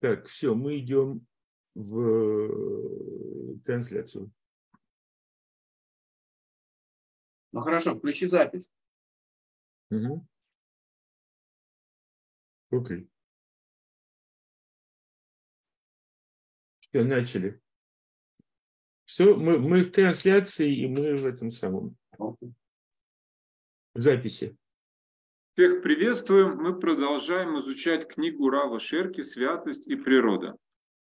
Так, все, мы идем в трансляцию. Ну хорошо, включи запись. Угу. Окей. Все, начали. Все, мы в трансляции, и мы в этом самом. В записи. Всех приветствуем. Мы продолжаем изучать книгу Рава Шерки «Святость и природа».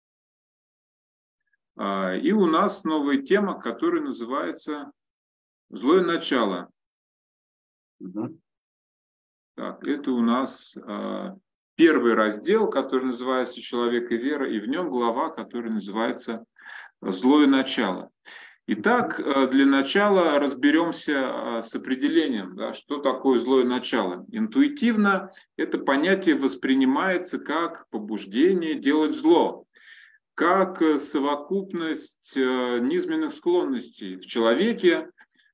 И у нас новая тема, которая называется «Злое начало». Так, это у нас первый раздел, который называется «Человек и вера», и в нем глава, которая называется «Злое начало». Итак, для начала разберемся с определением, да, что такое злое начало. Интуитивно это понятие воспринимается как побуждение делать зло, как совокупность низменных склонностей в человеке,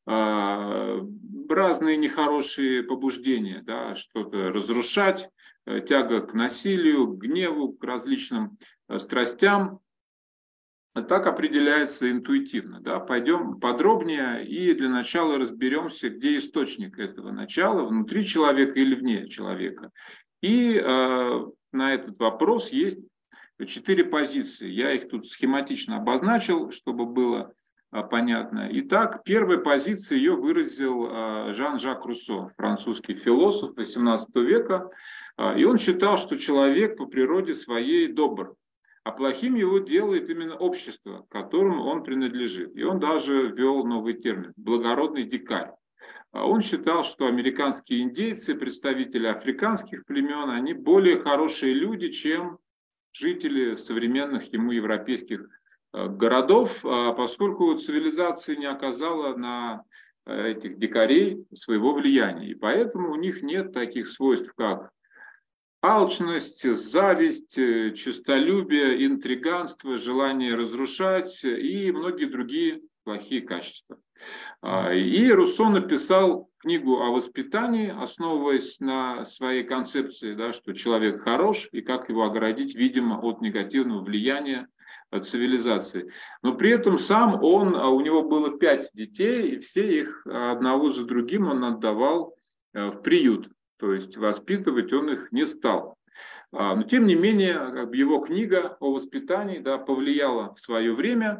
разные нехорошие побуждения, да, что-то разрушать, тяга к насилию, к гневу, к различным страстям. Так определяется интуитивно. Да? Пойдем подробнее и для начала разберемся, где источник этого начала, внутри человека или вне человека. И на этот вопрос есть 4 позиции. Я их тут схематично обозначил, чтобы было понятно. Итак, первая позиция, ее выразил Жан-Жак Руссо, французский философ XVIII века. И он считал, что человек по природе своей добр. А плохим его делает именно общество, к которому он принадлежит. И он даже ввел новый термин – благородный дикарь. Он считал, что американские индейцы, представители африканских племен, они более хорошие люди, чем жители современных ему европейских городов, поскольку цивилизация не оказала на этих дикарей своего влияния. И поэтому у них нет таких свойств, как алчность, зависть, честолюбие, интриганство, желание разрушать и многие другие плохие качества. И Руссо написал книгу о воспитании, основываясь на своей концепции, да, что человек хорош и как его оградить, видимо, от негативного влияния цивилизации. Но при этом сам он, у него было 5 детей, и все их одного за другим он отдавал в приют. То есть воспитывать он их не стал. Но тем не менее, его книга о воспитании, да, повлияла в свое время.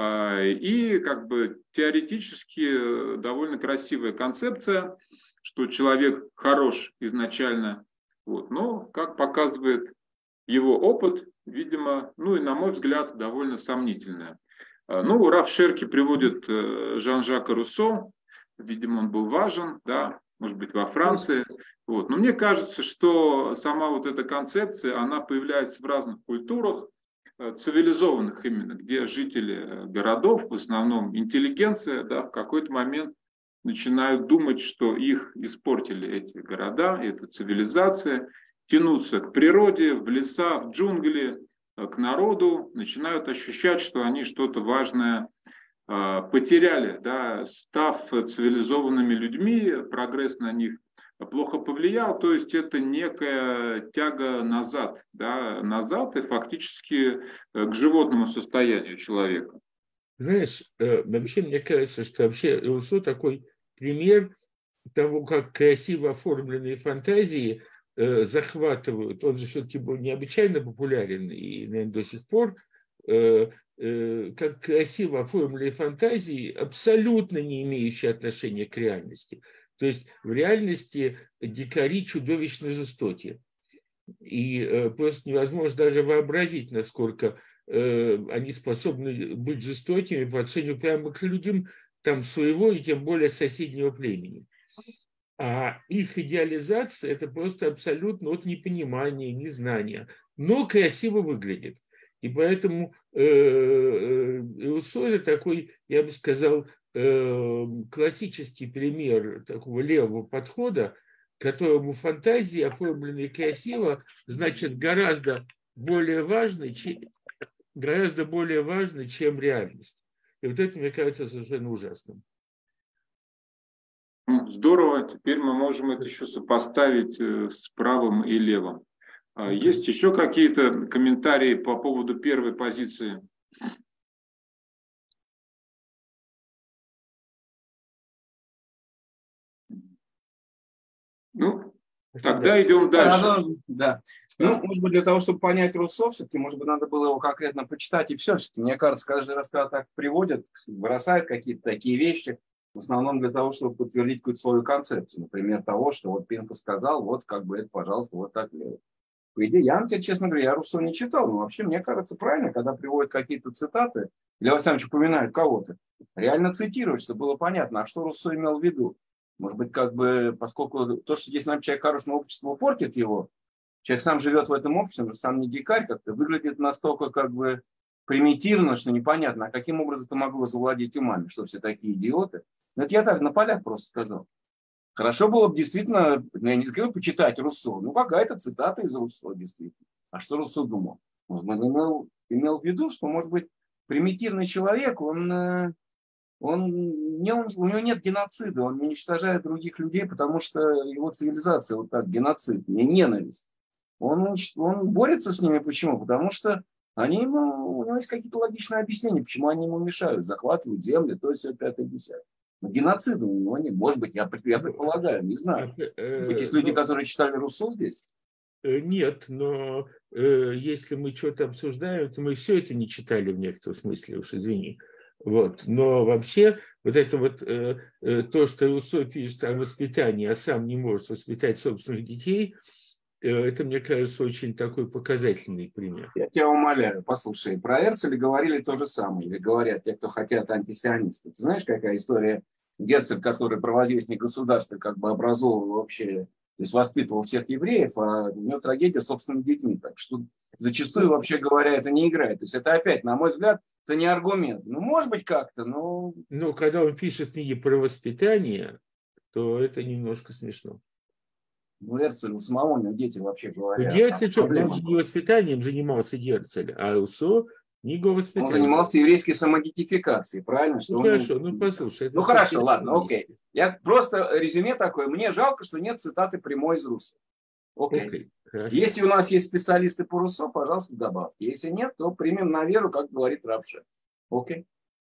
И теоретически довольно красивая концепция, что человек хорош изначально. Вот, но, как показывает его опыт, видимо, ну и на мой взгляд, довольно сомнительная. Ну, Рав Шерки приводит Жан-Жака Руссо. Видимо, он был важен, да, может быть, во Франции. Вот. Но мне кажется, что сама вот эта концепция, она появляется в разных культурах, цивилизованных именно, где жители городов, в основном интеллигенция, да, в какой-то момент начинают думать, что их испортили эти города, эта цивилизация, тянутся к природе, в леса, в джунгли, к народу, начинают ощущать, что они что-то важное потеряли, да, став цивилизованными людьми, прогресс на них плохо повлиял, то есть это некая тяга назад, да, назад и фактически к животному состоянию человека. Знаешь, вообще мне кажется, что вообще Руссо такой пример того, как красиво оформленные фантазии захватывают. Он же все-таки был необычайно популярен и, наверное, до сих пор. Как красиво оформленные фантазии, абсолютно не имеющие отношения к реальности. То есть в реальности дикари чудовищно жестоки. И просто невозможно даже вообразить, насколько они способны быть жестокими по отношению прямо к людям там своего и тем более соседнего племени. А их идеализация – это просто абсолютно от непонимания, незнания, но красиво выглядит. И поэтому Руссо – это такой, я бы сказал, классический пример такого левого подхода, которому фантазии, оформленные красиво, значит гораздо более важны, чем реальность. И вот это, мне кажется, совершенно ужасным. Здорово, теперь мы можем это еще сопоставить с правым и левым. Есть еще какие-то комментарии по поводу первой позиции? Ну, тогда идем дальше. Да. Ну, может быть, для того, чтобы понять Руссо, все-таки, может быть, надо было его конкретно почитать, и все. Все-таки, мне кажется, каждый раз, когда так приводят, бросают какие-то такие вещи, в основном для того, чтобы подтвердить какую-то свою концепцию. Например, того, что вот Пинка сказал, вот как бы это, пожалуйста, вот так. По идее, я, честно говоря, я Руссо не читал, но вообще, мне кажется, правильно, когда приводят какие-то цитаты, Лев Александрович упоминает кого-то, реально цитировать, чтобы было понятно, а что Руссо имел в виду. Может быть, как бы, поскольку то, что если нам человек хорошего общества портит его, человек сам живет в этом обществе, он же сам не дикарь, как-то выглядит настолько как бы примитивно, что непонятно, а каким образом это могло завладеть умами, что все такие идиоты. Но это я так на полях просто сказал. Хорошо было бы действительно, я не говорю почитать Руссо, ну какая-то цитата из Руссо действительно. А что Руссо думал? Может быть, он имел в виду, что, может быть, примитивный человек, у него нет геноцида, он не уничтожает других людей, потому что его цивилизация вот так, геноцид, не ненависть. Он борется с ними. Почему? Потому что у него есть какие-то логичные объяснения, почему они ему мешают, захватывают земли, то есть все 5-10. Но геноцида у него нет. Может быть, я предполагаю, не знаю. Может быть, есть люди, которые читали Руссо здесь? Нет, но если мы что-то обсуждаем, то мы все это не читали в некотором смысле, уж извини. Вот. Но вообще вот это вот то, что Руссо пишет о воспитании, а сам не может воспитать собственных детей, это, мне кажется, очень такой показательный пример. Я тебя умоляю, послушай, про Эрцеля говорили то же самое, или говорят те, кто хотят антисионисты. Ты знаешь, какая история? Герцель, который провозвестник государства, как бы образовывал вообще, то есть воспитывал всех евреев, а у него трагедия с собственными детьми. Так что зачастую, вообще говоря, это не играет. То есть это опять, на мой взгляд, это не аргумент. Ну, может быть, как-то, но... Ну, когда он пишет книги про воспитание, то это немножко смешно. Ну, Эрцель, у самого у него дети, вообще говоря. Герцель, он же не воспитанием занимался, Герцель, а Руссо не его воспитанием. Он занимался еврейской самоидентификацией, правильно? Ну, хорошо, ну послушай. Ну, хорошо, ладно, окей. Я просто резюме такое. Мне жалко, что нет цитаты прямой из Руссо. Окей. Если у нас есть специалисты по Руссо, пожалуйста, добавьте. Если нет, то примем на веру, как говорит Равше. Окей?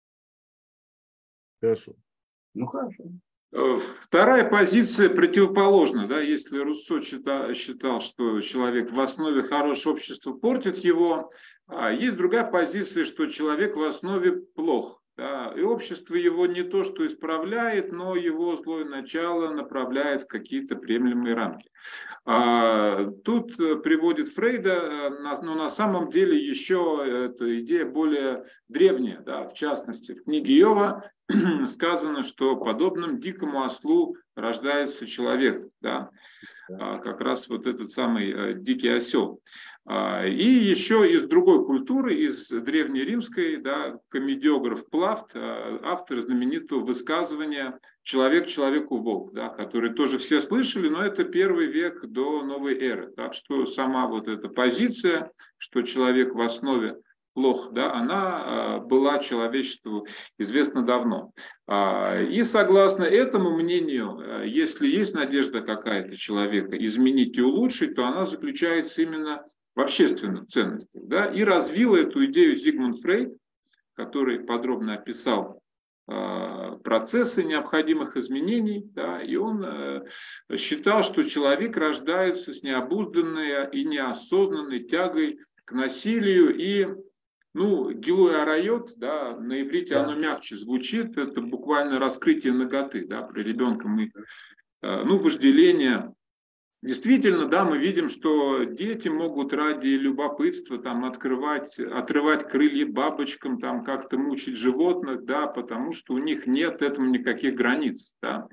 Хорошо. Ну, хорошо. Вторая позиция противоположна. Да? Если Руссо считал, что человек в основе хорошего общества портит его, есть другая позиция, что человек в основе плох. Да? И общество его не то что исправляет, но его злое начало направляет в какие-то приемлемые рамки. Тут приводит Фрейда, но на самом деле еще эта идея более древняя. Да? В частности, в книге Иова сказано, что подобным дикому ослу рождается человек. Да? Как раз вот этот самый дикий осел. И еще из другой культуры, из древнеримской, да, комедиограф Плафт, автор знаменитого высказывания «Человек человеку волк», да, который тоже все слышали, но это 1 век до новой эры. Так что сама вот эта позиция, что человек в основе плох, да, она была человечеству известна давно. И согласно этому мнению, если есть надежда какая-то человека изменить и улучшить, то она заключается именно в общественных ценностях. Да? И развил эту идею Зигмунд Фрейд, который подробно описал процессы необходимых изменений, да, и он считал, что человек рождается с необузданной и неосознанной тягой к насилию и гилуй арайот, да, на иврите оно мягче звучит, это буквально раскрытие наготы, да, при ребенке вожделение. Действительно, да, мы видим, что дети могут ради любопытства там отрывать крылья бабочкам, там как-то мучить животных, да, потому что у них нет этому никаких границ, да.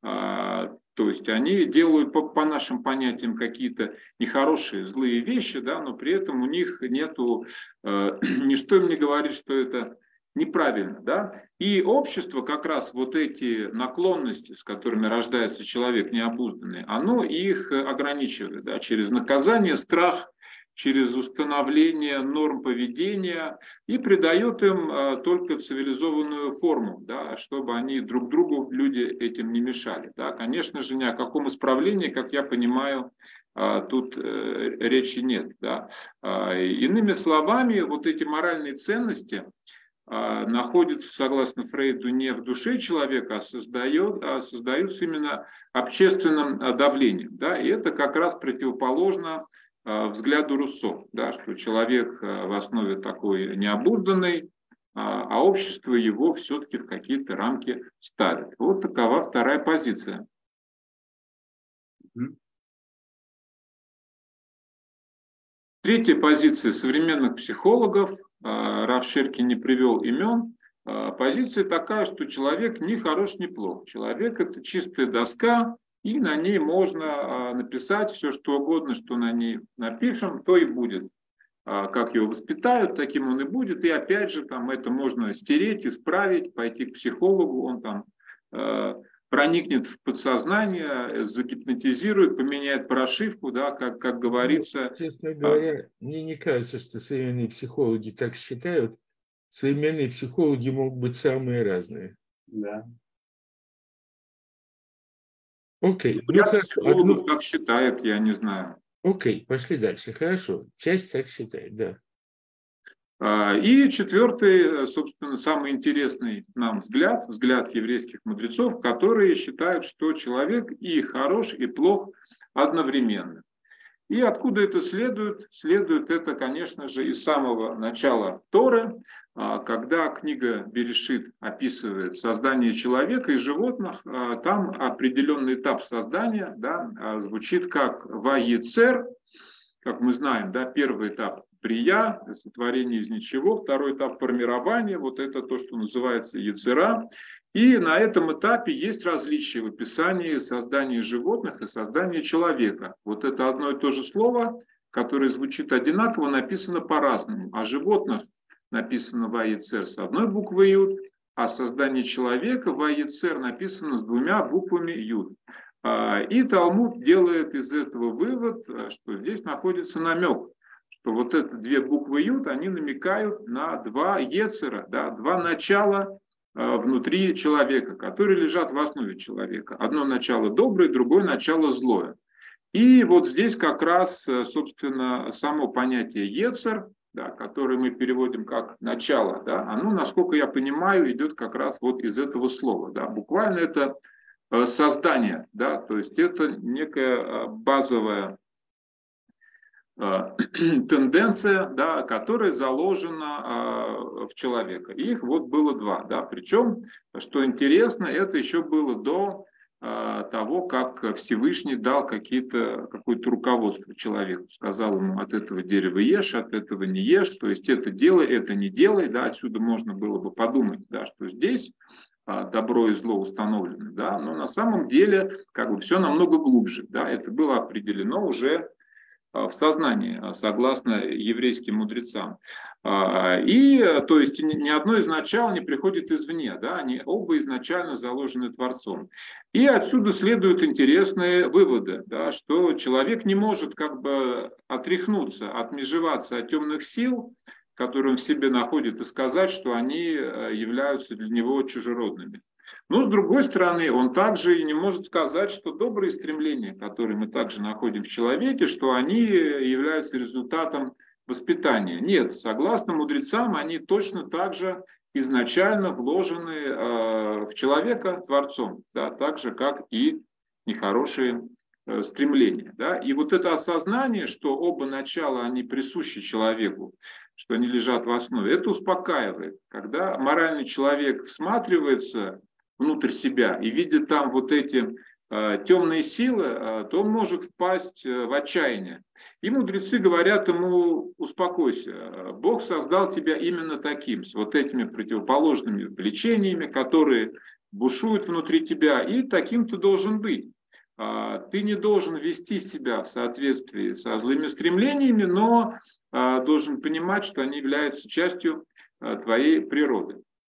То есть они делают по нашим понятиям какие-то нехорошие, злые вещи, да, но при этом у них нету, ничто им не говорит, что это неправильно, да. И общество как раз вот эти наклонности, с которыми рождается человек необузданный, оно их ограничивает, да, через наказание, страх через установление норм поведения и придает им только цивилизованную форму, да, чтобы они друг другу, люди, этим не мешали. Да. Конечно же, ни о каком исправлении, как я понимаю, тут речи нет. Да. Иными словами, вот эти моральные ценности находятся, согласно Фрейду, не в душе человека, а создаются именно общественным давлением. Да? И это как раз противоположно взгляду Руссо, да, что человек в основе такой необузданный, а общество его все-таки в какие-то рамки ставит. Вот такова вторая позиция. Третья позиция современных психологов, Рав Шеркин не привел имен, позиция такая, что человек ни хорош, ни плох. Человек – это чистая доска, и на ней можно написать все, что угодно, что на ней напишем, то и будет. Как его воспитают, таким он и будет. И опять же, там это можно стереть, исправить, пойти к психологу, он там проникнет в подсознание, загипнотизирует, поменяет прошивку, да, как говорится. Честно говоря, мне не кажется, что современные психологи так считают. Современные психологи могут быть самые разные. Да. Окей. Я психологов так считает, я не знаю. Окей, пошли дальше. Хорошо. Часть так считает, да. И четвертый, собственно, самый интересный нам взгляд еврейских мудрецов, которые считают, что человек и хорош, и плох одновременно. И откуда это следует? Следует это, конечно же, из самого начала Торы, когда книга Берешит описывает создание человека и животных, там определенный этап создания, да, звучит как «Ваецер», как мы знаем, да, первый этап прия, сотворение из ничего, второй этап формирования, вот это то, что называется яцера. И на этом этапе есть различия в описании создания животных и создания человека. Вот это одно и то же слово, которое звучит одинаково, написано по-разному. О животных написано «ваецер» с одной буквой «юд», а создание человека «ваецер» написано с двумя буквами «юд». И Талмуд делает из этого вывод, что здесь находится намек, что вот эти две буквы «юд», они намекают на два ецера, да, два начала внутри человека, которые лежат в основе человека. Одно начало доброе, другое начало злое. И вот здесь как раз, собственно, само понятие ецер, да, которое мы переводим как начало, да, оно, насколько я понимаю, идет как раз вот из этого слова. Да. Буквально это создание, да, то есть это некая базовая тенденция, да, которая заложена в человека. Их вот было два. Да. Причем, что интересно, это еще было до того, как Всевышний дал какое-то руководство человеку. Сказал ему: от этого дерева ешь, от этого не ешь. То есть это делай, это не делай. Да. Отсюда можно было бы подумать, да, что здесь добро и зло установлены. Да. Но на самом деле как бы все намного глубже. Да. Это было определено уже в сознании, согласно еврейским мудрецам. И, то есть, ни одно из начал не приходит извне, да, они оба изначально заложены Творцом. И отсюда следуют интересные выводы, да, что человек не может как бы отряхнуться, отмежеваться от темных сил, которые он в себе находит, и сказать, что они являются для него чужеродными. Но, с другой стороны, он также и не может сказать, что добрые стремления, которые мы также находим в человеке, что они являются результатом воспитания. Нет, согласно мудрецам, они точно так же изначально вложены в человека Творцом, да, так же, как и нехорошие стремления. Да. И вот это осознание, что оба начала, они присущи человеку, что они лежат в основе, это успокаивает. Когда моральный человек всматривается внутрь себя и видит там вот эти темные силы, то он может впасть в отчаяние. И мудрецы говорят ему: успокойся, Бог создал тебя именно таким, с вот этими противоположными влечениями, которые бушуют внутри тебя, и таким ты должен быть. Ты не должен вести себя в соответствии со злыми стремлениями, но должен понимать, что они являются частью твоей природы.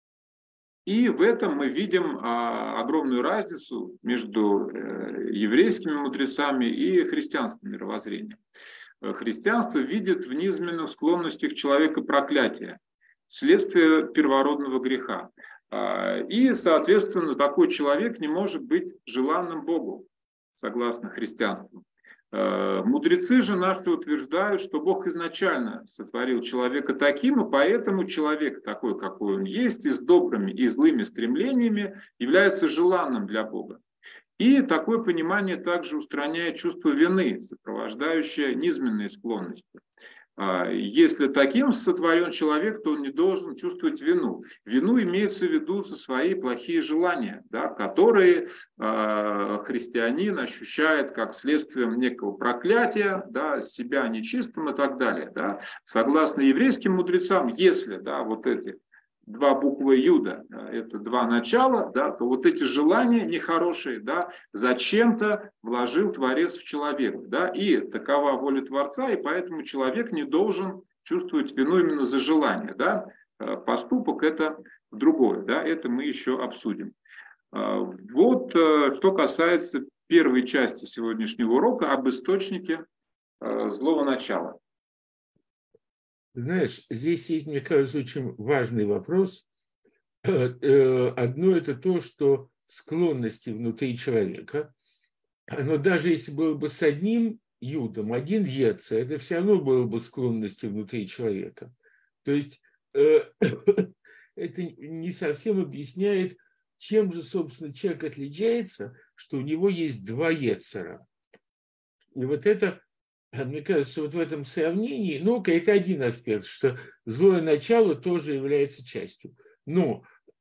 И в этом мы видим огромную разницу между еврейскими мудрецами и христианским мировоззрением. христианство видит в низменных склонностях человека проклятие, следствие первородного греха. И, соответственно, такой человек не может быть желанным Богу, согласно христианству. Мудрецы же наши утверждают, что Бог изначально сотворил человека таким, и поэтому человек такой, какой он есть, и с добрыми и злыми стремлениями, является желанным для Бога. И такое понимание также устраняет чувство вины, сопровождающее низменные склонности. Если таким сотворен человек, то он не должен чувствовать вину. Вину имеется в виду за свои плохие желания, да, которые христианин ощущает как следствием некого проклятия, да, себя нечистым и так далее. Да. Согласно еврейским мудрецам, если вот эти два буквы Юда, это два начала, да, то вот эти желания нехорошие, да, зачем-то вложил Творец в человека. Да, и такова воля Творца, и поэтому человек не должен чувствовать вину именно за желание. Да. Поступок – это другое, да, это мы еще обсудим. Вот что касается первой части сегодняшнего урока об источнике злого начала. Знаешь, здесь есть, мне кажется, очень важный вопрос. Одно – это то, что склонности внутри человека, но даже если было бы с одним юдом, один ецер, это все равно было бы склонности внутри человека. То есть это не совсем объясняет, чем же, собственно, человек отличается, что у него есть два ецера. И вот это... Мне кажется, вот в этом сравнении, это один аспект, что злое начало тоже является частью. Но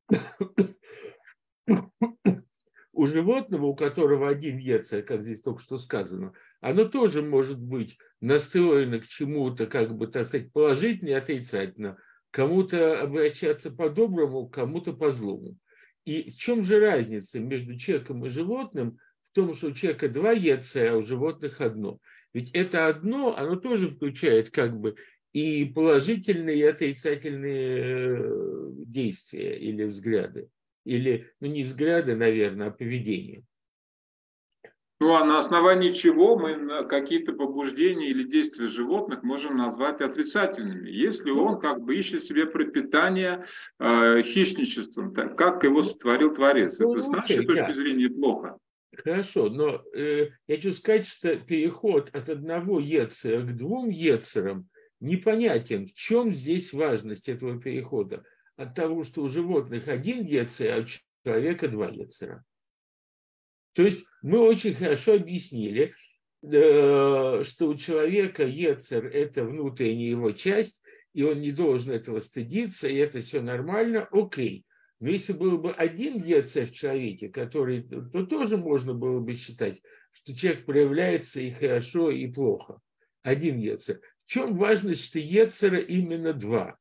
у животного, у которого один ецер, как здесь только что сказано, оно тоже может быть настроено к чему-то, так сказать, положительно и отрицательно. Кому-то обращаться по-доброму, кому-то по-злому. И в чем же разница между человеком и животным? В том, что у человека два ецера, а у животных одно. Ведь это одно, оно тоже включает и положительные, и отрицательные действия или взгляды. Или, не взгляды, наверное, а поведение. А на основании чего мы какие-то побуждения или действия животных можем назвать отрицательными? Если он ищет себе пропитание хищничеством, так как его сотворил Творец. Это с нашей точки зрения плохо. Хорошо, но я хочу сказать, что переход от одного ецера к двум ецерам непонятен. В чем здесь важность этого перехода? От того, что у животных один ецер, а у человека два ецера. То есть мы очень хорошо объяснили, что у человека ецер – это внутренняя его часть, и он не должен этого стыдиться, и это все нормально, окей. Но если был бы один ецер в человеке, то тоже можно было бы считать, что человек проявляется и хорошо, и плохо. Один ецер. В чем важность, что ецера именно два?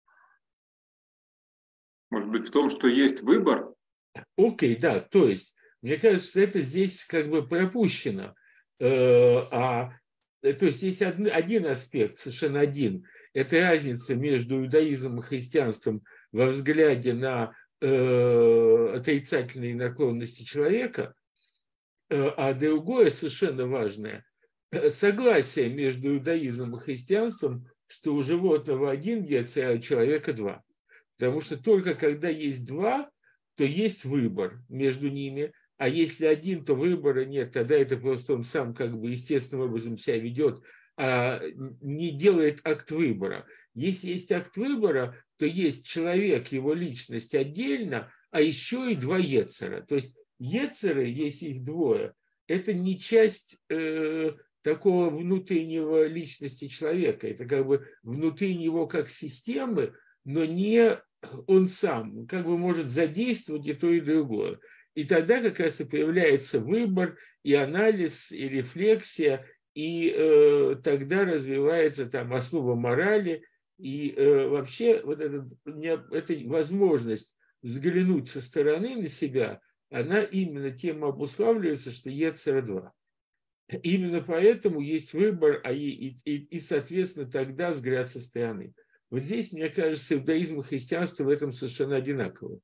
Может быть, в том, что есть выбор? Окей, да. То есть, мне кажется, что это здесь пропущено. То есть, есть один аспект, совершенно один. Это разница между иудаизмом и христианством во взгляде на отрицательные наклонности человека, а другое совершенно важное – согласие между иудаизмом и христианством, что у животного один ецер, а у человека два. Потому что только когда есть два, то есть выбор между ними, а если один, то выбора нет, тогда это просто он сам естественным образом себя ведет, а не делает акт выбора. Если есть акт выбора, то есть человек, его личность отдельно, а еще и два ецера. То есть ецеры, если их двое, это не часть такого внутреннего личности человека. Это внутри него как системы, но не он сам. Может задействовать и то, и другое. И тогда как раз и появляется выбор, и анализ, и рефлексия, и тогда развивается основа морали. И вообще эта возможность взглянуть со стороны на себя, она именно тем обуславливается, что ецера два. Именно поэтому есть выбор, и соответственно, тогда взгляд со стороны. Вот здесь, мне кажется, иудаизм и христианство в этом совершенно одинаково.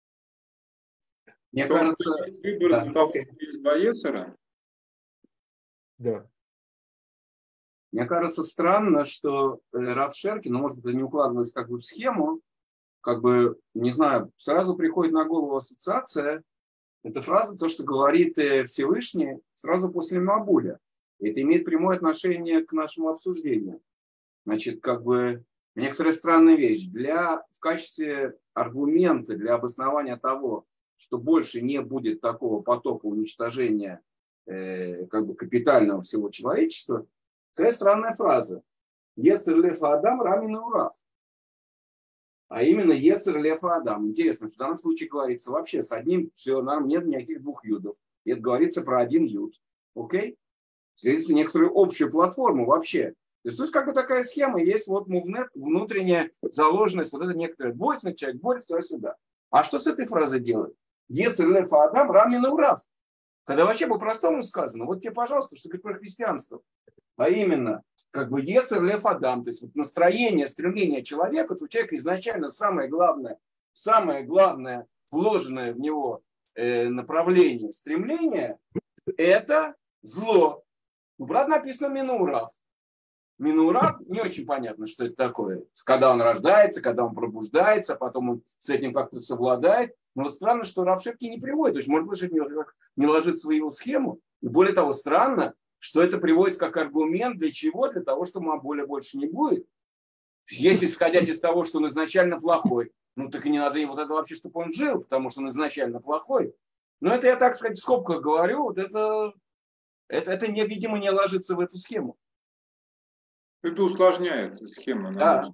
Мне кажется, выбор из два ецера. Да. Мне кажется странно, что Рав Шеркин, может быть, это не укладывается как бы в схему, как бы, не знаю, сразу приходит на голову ассоциация. Это фраза, то, что говорит Всевышний сразу после Мабуля. И это имеет прямое отношение к нашему обсуждению. Значит, как бы некоторая странная вещь. В качестве аргумента, для обоснования того, что больше не будет такого потока уничтожения как бы капитального всего человечества, такая странная фраза. Ецер лефа Адам рамин урав. А именно Ецер лефа Адам. Интересно, в данном случае говорится вообще с одним, все, нам нет никаких двух юдов. И это говорится про один юд. Окей? Здесь некоторую общую платформу вообще. То есть как бы такая схема, есть вот мувнет, внутренняя заложенность, вот это некоторая двойственность, человек борется туда-сюда. А что с этой фразой делать? Ецер лефа Адам рамин урав. Когда вообще по-простому сказано, вот тебе, пожалуйста, что говорит про христианство. А именно, как бы Ецер леф Адам, то есть вот настроение, стремление человека, то у человека изначально самое главное вложенное в него направление, стремление, это зло. Ну, правда, написано Минурав. Минурав, не очень понятно, что это такое. Когда он рождается, когда он пробуждается, потом он с этим как-то совладает. Но вот странно, что Рав Шеркин не приводит. То есть, может быть, не ложится в его схему. И более того, странно, что это приводится как аргумент для чего? Для того, что Мабуля больше не будет. Если исходить из того, что он изначально плохой, ну так и не надо ему тогда вообще, чтобы он жил, потому что он изначально плохой. Но это я, так сказать, в скобках говорю, вот это видимо, не ложится в эту схему. Это усложняет схему. Да.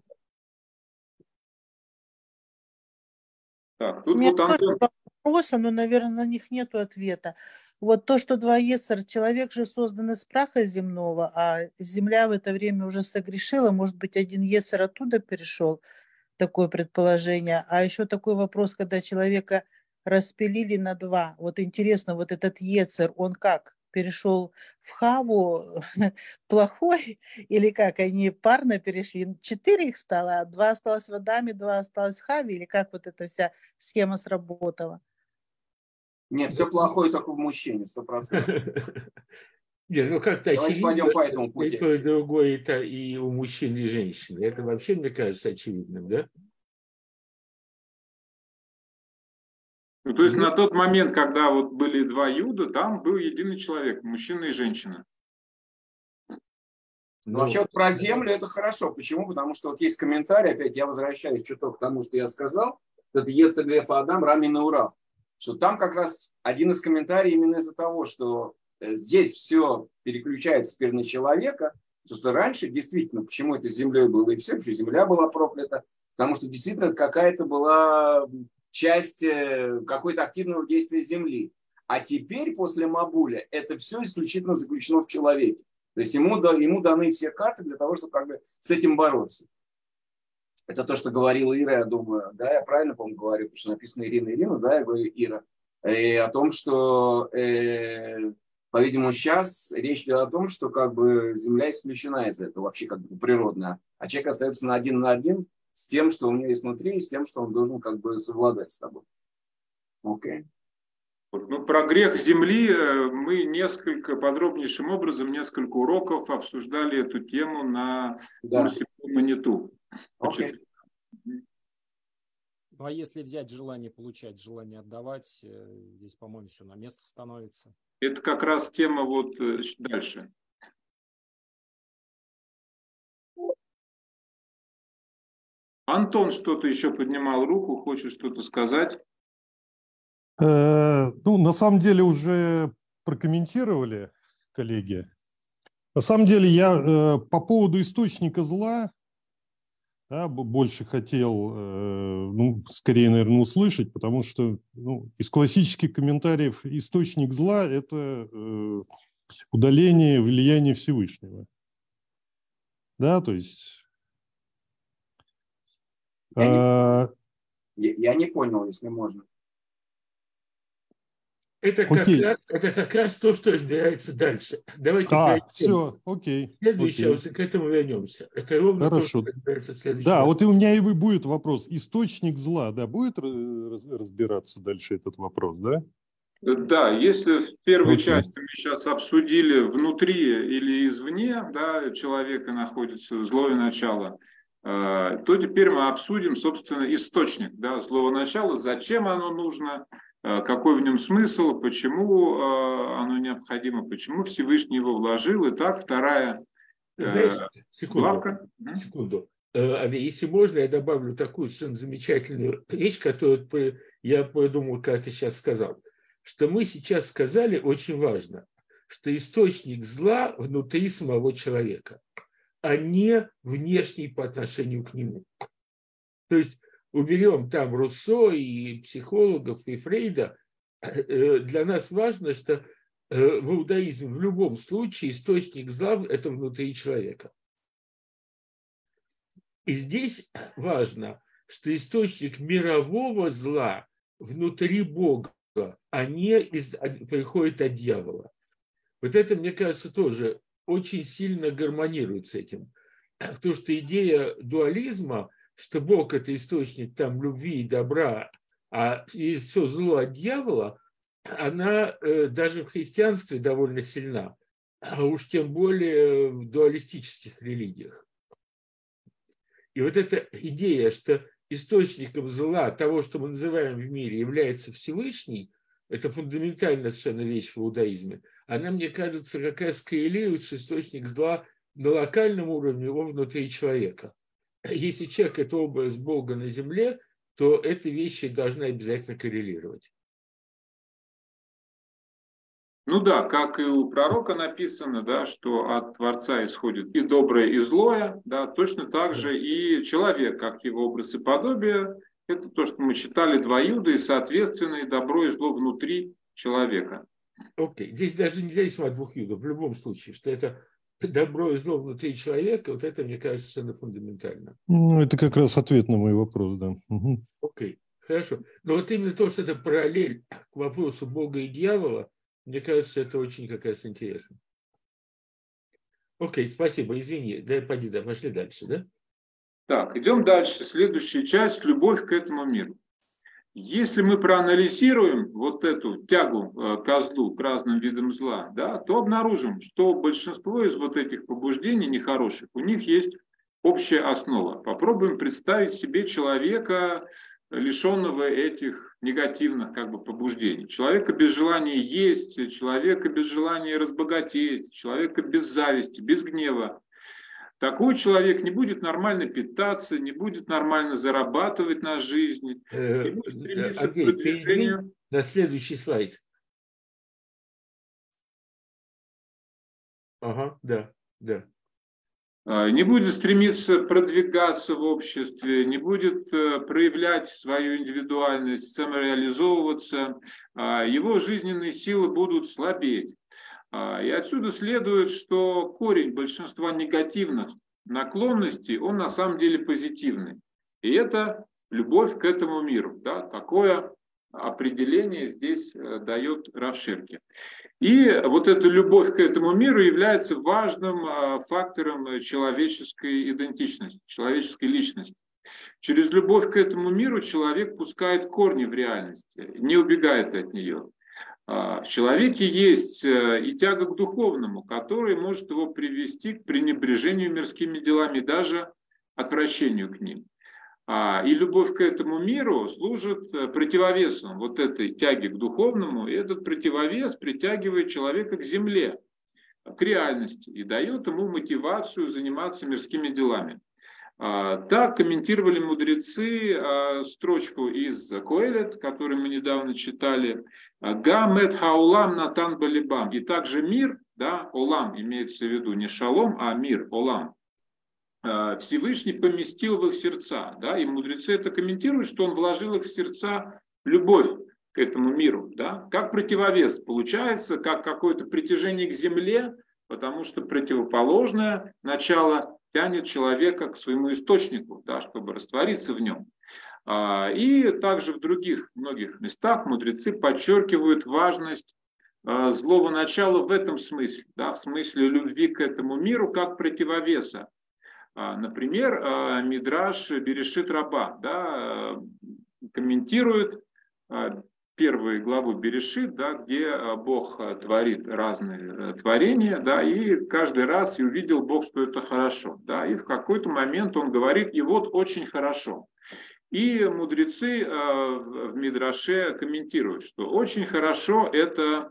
Так, тут вот Антон... вопросы, но, наверное, на них нет ответа. Вот то, что два Ецер, человек же создан из праха земного, а земля в это время уже согрешила, может быть, один Ецер оттуда перешел, такое предположение. А еще такой вопрос, когда человека распилили на два. Вот интересно, вот этот Ецер, он как? Перешел в Хаву плохой? Или как? Они парно перешли? 4 их стало, а 2 осталось в Адаме, 2 осталось в Хаве? Или как вот эта вся схема сработала? Нет, все плохое только в мужчине, 100%. Нет, ну как-то Давайте пойдем по этому пути. И то, и другое, это и у мужчин, и женщин. Это вообще, мне кажется, очевидным, да? Ну, то есть на тот момент, когда вот были два юда, там был единый человек, мужчина и женщина. Ну, вообще вот про землю это хорошо. Почему? Потому что вот есть комментарий, опять я возвращаюсь чуток к тому, что я сказал, это Ецер леф Адам рамин урав. Что там как раз один из комментариев именно из-за того, что здесь все переключается теперь на человека, потому что раньше действительно, почему это с землей было и все, почему земля была проклята, потому что действительно какая-то была часть какой-то активного действия земли. А теперь после Мабуля это все исключительно заключено в человеке. То есть ему даны все карты для того, чтобы как бы с этим бороться. Это то, что говорила Ира, я думаю, да, я правильно, по-моему, говорю, потому что написано Ирина, да, я говорю Ира, и о том, что, по-видимому, сейчас речь идет о том, что как бы Земля исключена из этого, вообще как бы природная, а человек остается на один с тем, что у него есть внутри, и с тем, что он должен как бы совладать с тобой. Окей. Ну, про грех земли мы подробнейшим образом, несколько уроков обсуждали эту тему на курсе по Маниту. Okay. Ну, а если взять желание получать, желание отдавать, здесь, по-моему, все на место становится. Это как раз тема вот дальше. Антон что-то еще поднимал руку, хочет что-то сказать? Ну, на самом деле уже прокомментировали коллеги. На самом деле я по поводу источника зла больше хотел, ну, скорее, наверное, услышать, потому что из классических комментариев источник зла – это удаление влияния Всевышнего. Да, то есть… Я не понял, если можно. Это как раз то, что разбирается дальше. Давайте все, окей. Следующий раз к этому вернемся. Это ровно хорошо. То, что разбирается в следующем Да, раз. вот и у меня и будет вопрос. Источник зла, да, будет разбираться дальше этот вопрос, да? Да, если в первой части мы сейчас обсудили внутри или извне, да, человека находится злое начало, то теперь мы обсудим, собственно, источник, да, злого начала, зачем оно нужно, какой в нем смысл, почему оно необходимо, почему Всевышний его вложил. Итак, вторая Знаешь, главка. Секунду. Если можно, я добавлю такую совершенно замечательную вещь, которую я подумал, когда ты сейчас сказал. Что мы сейчас сказали, очень важно, что источник зла внутри самого человека, а не внешний по отношению к нему. То есть уберем там Руссо и психологов, и Фрейда, для нас важно, что в иудаизме в любом случае источник зла – это внутри человека. И здесь важно, что источник мирового зла внутри Бога, а не приходит от дьявола. Вот это, мне кажется, тоже очень сильно гармонирует с этим. Потому что идея дуализма, что Бог – это источник там, любви и добра, а есть все зло от дьявола, она даже в христианстве довольно сильна, а уж тем более в дуалистических религиях. И вот эта идея, что источником зла, того, что мы называем в мире, является Всевышний, это фундаментальная совершенно вещь в иудаизме, она, мне кажется, как раз коррелирует с источник зла на локальном уровне, его внутри человека. Если человек – это образ Бога на земле, то эти вещи должны обязательно коррелировать. Ну да, как и у пророка написано, да, что от Творца исходит и доброе, и злое, да, точно так же и человек, как его образ и подобие, это то, что мы читали двоюды, и соответственно и добро, и зло внутри человека. Окей, здесь даже нельзя смотреть двух юдов, в любом случае, что это добро и зло внутри человека, вот это, мне кажется, совершенно фундаментально. Ну, это как раз ответ на мой вопрос, да. Окей, хорошо. Но вот именно то, что это параллель к вопросу Бога и дьявола, мне кажется, это очень как раз интересно. Окей, спасибо, извини, пошли дальше, да? Так, идем дальше. Следующая часть – любовь к этому миру. Если мы проанализируем вот эту тягу ко злу, к разным видам зла, да, то обнаружим, что большинство из вот этих побуждений нехороших, у них есть общая основа. Попробуем представить себе человека, лишенного этих негативных побуждений. Человека без желания есть, человека без желания разбогатеть, человека без зависти, без гнева. Такой человек не будет нормально питаться, не будет нормально зарабатывать на жизнь, не будет стремиться к продвижению. На следующий слайд. Ага, да. Не будет стремиться продвигаться в обществе, не будет проявлять свою индивидуальность, самореализовываться, его жизненные силы будут слабеть. И отсюда следует, что корень большинства негативных наклонностей, он на самом деле позитивный. И это любовь к этому миру. Да? Такое определение здесь дает Рав Шерки. И вот эта любовь к этому миру является важным фактором человеческой идентичности, человеческой личности. Через любовь к этому миру человек пускает корни в реальности, не убегает от нее. В человеке есть и тяга к духовному, которая может его привести к пренебрежению мирскими делами, даже отвращению к ним. И любовь к этому миру служит противовесом вот этой тяги к духовному, и этот противовес притягивает человека к земле, к реальности, и дает ему мотивацию заниматься мирскими делами. Так комментировали мудрецы строчку из Коэлет, которую мы недавно читали. «Гамет хаулам натан балибам». И также мир, да, олам имеется в виду не шалом, а мир, олам, Всевышний поместил в их сердца. Да, и мудрецы это комментируют, что он вложил их в сердца любовь к этому миру. Да, как противовес, получается, как какое-то притяжение к земле, потому что противоположное начало тянет человека к своему источнику, да, чтобы раствориться в нем. И также в других многих местах мудрецы подчеркивают важность злого начала в этом смысле, да, в смысле любви к этому миру как противовеса. Например, Мидраш Берешит Раба, да, комментирует первую главу Берешит, да, где Бог творит разные творения, да, и каждый раз и увидел Бог, что это хорошо. Да, и в какой-то момент он говорит, и вот очень хорошо. И мудрецы в Мидраше комментируют, что очень хорошо это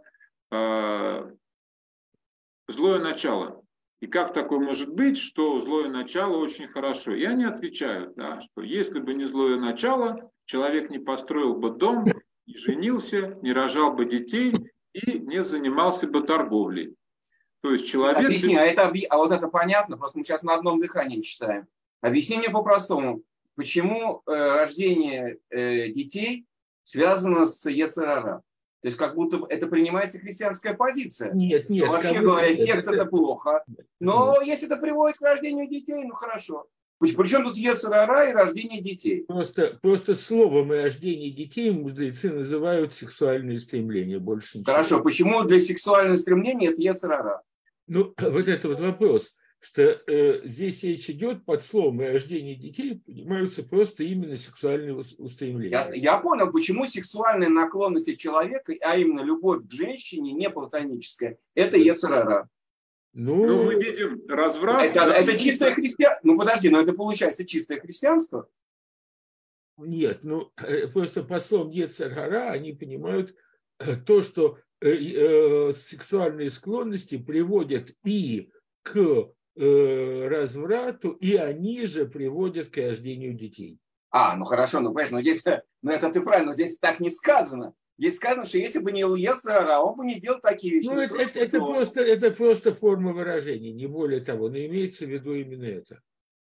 злое начало. И как такое может быть, что злое начало очень хорошо? И они отвечают, да, что если бы не злое начало, человек не построил бы дом, не женился, не рожал бы детей и не занимался бы торговлей. То есть человек... Объясни, а вот это понятно, просто мы сейчас на одном дыхании читаем. Объясни мне по-простому, почему рождение детей связано с йецер гара? То есть как будто это принимается христианская позиция. Нет. Что, вообще говоря, секс это плохо. Но если это приводит к рождению детей, ну хорошо. Причем тут йецер гара и рождение детей? Просто словом и рождение детей мудрецы называют сексуальные стремления, больше ничего. Хорошо, почему для сексуального стремления это йецер гара? Ну, вот это вот вопрос, что здесь речь идет под словом и рождение детей, понимаются просто именно сексуальные устремления. Я понял, почему сексуальные наклонности человека, а именно любовь к женщине, не платоническая, это йецер гара. Ну, мы видим разврат. Это чистое христианство. Ну, подожди, но это получается чистое христианство? Нет, ну, просто по словам йецер гара они понимают то, что сексуальные склонности приводят и к разврату, и они же приводят к рождению детей. Ну хорошо, ну понимаешь, это ты правильно, но здесь так не сказано. Здесь сказано, что если бы не йецер гара, он бы не делал такие вещи. Ну, это просто форма выражения, не более того, но имеется в виду именно это.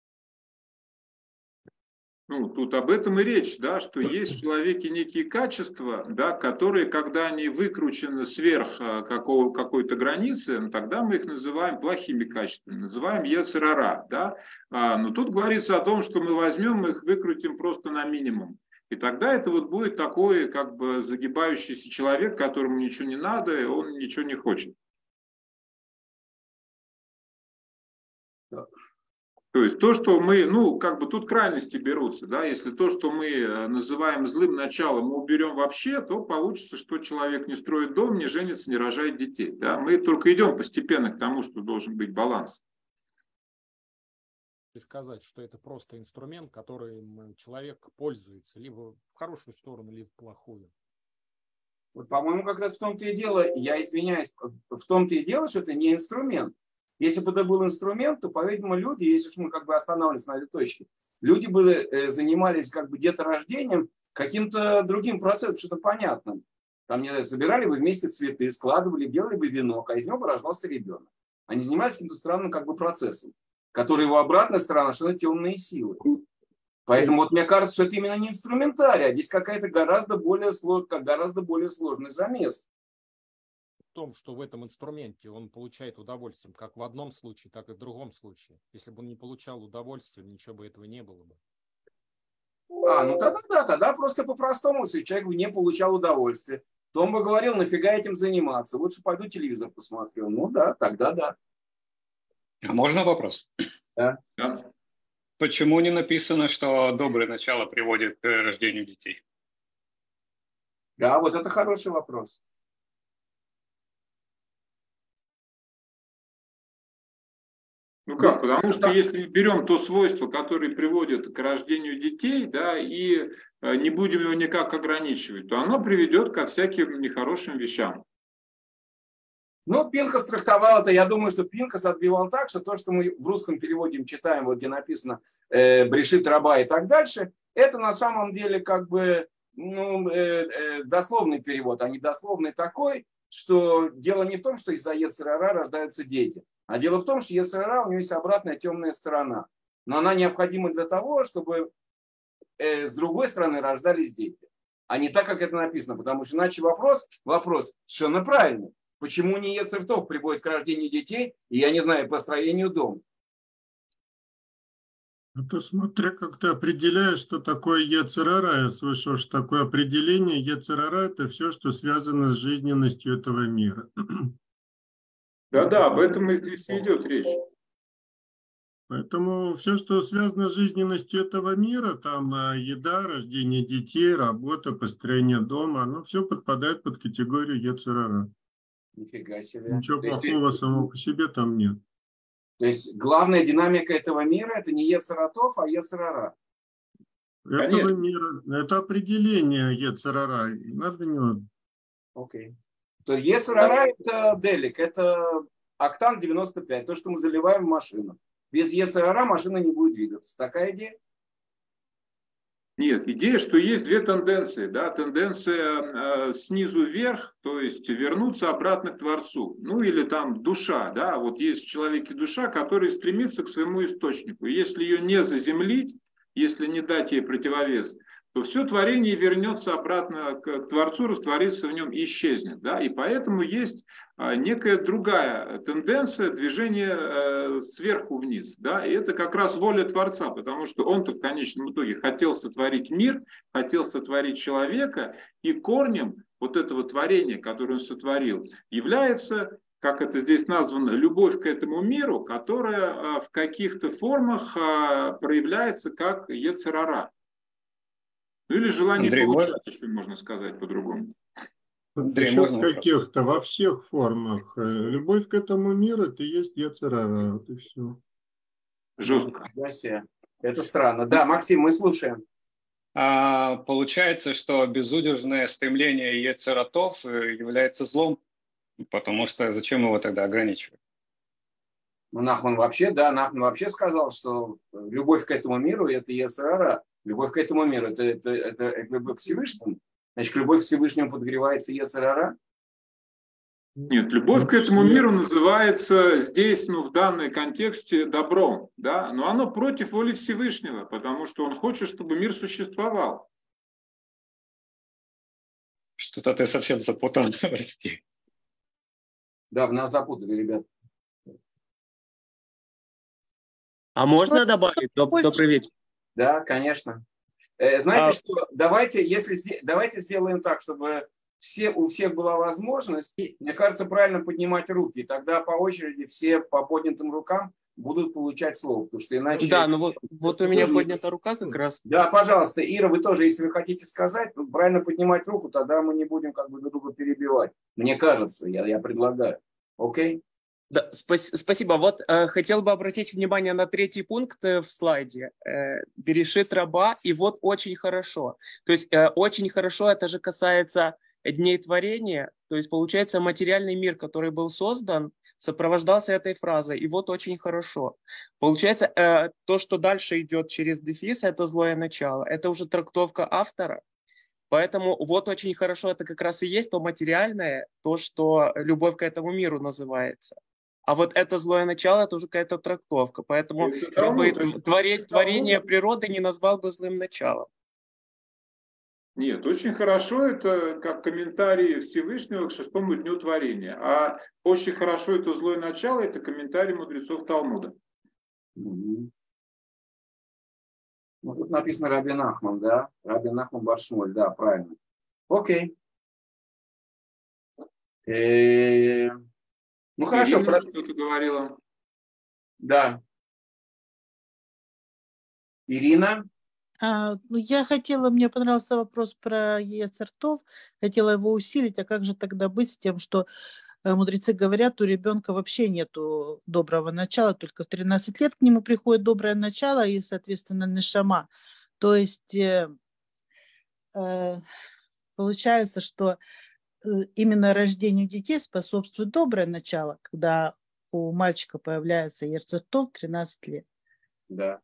Ну, тут об этом и речь, да, что есть в человеке некие качества, да, которые, когда они выкручены сверх какой-то границы, тогда мы их называем плохими качествами, называем йецер гара, да. Но тут говорится о том, что мы возьмем их, выкрутим просто на минимум. И тогда это вот будет такой как бы загибающийся человек, которому ничего не надо, и он ничего не хочет. То есть то, что мы, тут крайности берутся, да, если то, что мы называем злым началом, мы уберем вообще, то получится, что человек не строит дом, не женится, не рожает детей. Да. Мы только идем постепенно к тому, что должен быть баланс. И сказать, что это просто инструмент, которым человек пользуется либо в хорошую сторону, либо в плохую. Вот, по-моему, как раз в том-то и дело, я извиняюсь, в том-то и дело, что это не инструмент. Если бы это был инструмент, то, по-видимому, люди, если уж мы как бы останавливаемся на этой точке, люди бы занимались как бы деторождением каким-то другим процессом, что-то понятным. Там, не знаю, собирали бы вместе цветы, складывали, делали бы венок, а из него бы рождался ребенок. Они занимались каким-то странным как бы процессом, который его обратная сторона, что это темные силы. Поэтому вот мне кажется, что это именно не инструментарий, а здесь какая-то гораздо более сложный замес. В том, что в этом инструменте он получает удовольствие как в одном случае, так и в другом случае. Если бы он не получал удовольствия, ничего бы этого не было бы. Тогда просто по-простому, если человек бы не получал удовольствия, то он бы говорил, нафига этим заниматься, лучше пойду телевизор посмотрю. Ну да, тогда да. А можно вопрос? Да. Почему не написано, что доброе начало приводит к рождению детей? Да, вот это хороший вопрос. Ну как, потому что если берем то свойство, которое приводит к рождению детей, да, и не будем его никак ограничивать, то оно приведет ко всяким нехорошим вещам. Ну, Пинхас трактовал это, я думаю, что Пинхас отбивал так, что то, что мы в русском переводе читаем, вот где написано «брешит раба» и так дальше, это на самом деле как бы дословный перевод, а не дословный такой, что дело не в том, что из-за йецер гара рождаются дети, а дело в том, что йецер гара, у нее есть обратная темная сторона. Но она необходима для того, чтобы с другой стороны рождались дети. А не так, как это написано. Потому что иначе вопрос совершенно правильный. Почему не йецер тов приводит к рождению детей, и, я не знаю, построению дома? Это смотря как ты определяешь, что такое йецер гара. Я слышал, что такое определение. Йецер гара – это все, что связано с жизненностью этого мира. Да, об этом и здесь и идет речь. Поэтому все, что связано с жизненностью этого мира, там еда, рождение детей, работа, построение дома, оно все подпадает под категорию Ецер-ара. Нифига себе. Ничего плохого самого по себе там нет. То есть главная динамика этого мира это не Ецер-атов, а Ецер-ара. Этого мира, это определение Ецер-ара. Надо не... Окей. То Ецер-ара это делик, это октан 95, то, что мы заливаем в машину. Без Ецер-ара машина не будет двигаться. Такая идея? Нет, идея, что есть две тенденции. Да? Тенденция снизу вверх, то есть вернуться обратно к Творцу. Ну или там душа. Да? Вот есть в человеке душа, которая стремится к своему источнику. Если ее не заземлить, если не дать ей противовес, то все творение вернется обратно к Творцу, растворится в нем и исчезнет. Да? И поэтому есть некая другая тенденция движения сверху вниз. Да? И это как раз воля Творца, потому что он-то в конечном итоге хотел сотворить мир, хотел сотворить человека, и корнем вот этого творения, которое он сотворил, является, как это здесь названо, любовь к этому миру, которая в каких-то формах проявляется как Ецер-ара. Ну или желание Андрей, получать, еще можно сказать по-другому. Андрей, Еще в можно каких-то, во всех формах. Любовь к этому миру, это и есть Ецер-ара. Вот и все. Жестко. Это странно. Да, Максим, мы слушаем. Получается, что безудержное стремление Ецер-атов является злом, потому что зачем его тогда ограничивать? Ну, Нахман вообще сказал, что любовь к этому миру – это Ецер-ара. Любовь к этому миру – это любовь к Всевышнему. Значит, любовь к Всевышнему подогревается Ецер-ара? Нет, любовь к этому миру называется здесь, ну, в данном контексте добром, да, но оно против воли Всевышнего, потому что он хочет, чтобы мир существовал. Что-то ты совсем запутан, прости. Да, нас запутали, ребят. А можно добавить? Добрый вечер. Да, конечно. Знаете что, давайте сделаем так, чтобы у всех была возможность, мне кажется, правильно поднимать руки. Тогда по очереди все по поднятым рукам будут получать слово. Потому что иначе... Да, ну вот у меня поднята рука как раз. Да, пожалуйста, Ира, вы тоже, если вы хотите сказать, правильно поднимать руку, тогда мы не будем как бы друг друга перебивать. Мне кажется, я предлагаю. Окей? Да, спасибо. Вот хотел бы обратить внимание на третий пункт в слайде. Берешит раба, и вот очень хорошо. То есть очень хорошо, это же касается дней творения. То есть получается материальный мир, который был создан, сопровождался этой фразой. И вот очень хорошо. Получается, то, что дальше идет через дефис, это злое начало. Это уже трактовка автора. Поэтому вот очень хорошо, это как раз и есть то материальное, то, что любовь к этому миру называется. А вот это злое начало, это уже какая-то трактовка. Поэтому я бы творение природы не назвал бы злым началом. Нет, очень хорошо, это как комментарий Всевышнего к шестому дню творения. А очень хорошо это злое начало, это комментарий мудрецов Талмуда. Ну, тут написано Раби Нахман, да? Раби Нахман бар Шмуль, да, правильно. Окей. Ну хорошо. Ирина что-то говорила. Да. Ирина? Я хотела, мне понравился вопрос про Ецер-тов, хотела его усилить, а как же тогда быть с тем, что мудрецы говорят, у ребенка вообще нету доброго начала, только в 13 лет к нему приходит доброе начало и, соответственно, нешама. То есть получается, что именно рождению детей способствует доброе начало, когда у мальчика появляется Ецер-тов в 13 лет. Да.